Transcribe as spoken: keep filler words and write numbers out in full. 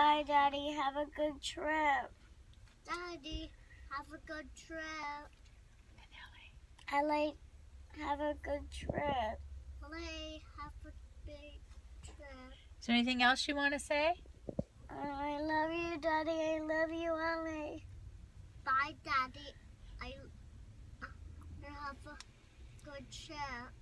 Bye, Daddy. Have a good trip. Daddy, have a good trip. I like, have a good trip. Play, have a big trip. Is there anything else you want to say? Uh, I love you, Daddy. I love you, Ellie. Bye, Daddy. I uh, have a good trip.